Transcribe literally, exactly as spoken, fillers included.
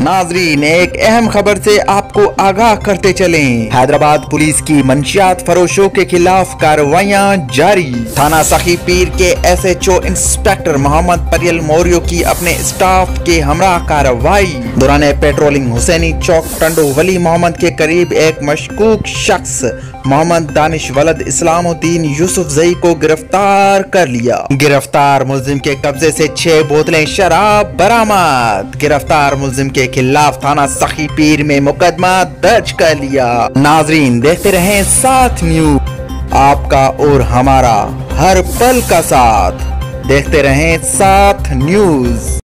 नाजरीन, एक अहम खबर से आपको आगाह करते चलें। हैदराबाद पुलिस की मंशियात फरोशों के खिलाफ कार्रवाइयां जारी। थाना सखी पीर के S H O inspector Mohammad Pariyal Moriyo की अपने स्टाफ के हमरा कार्रवाई। दौरान पेट्रोलिंग हुसैनी चौक टंडो वली मोहम्मद के करीब एक मशकूक शख्स मोहम्मद दानिश वलद इस्लामुद्दीन यूसुफ जई को गिरफ्तार कर लिया। गिरफ्तार मुल्जिम के कब्जे से छह बोतलें शराब बरामद। गिरफ्तार मुल्जिम के खिलाफ थाना सखी पीर में मुकदमा दर्ज कर लिया। नाजरीन, देखते रहें साथ न्यूज, आपका और हमारा हर पल का साथ। देखते रहें साथ न्यूज।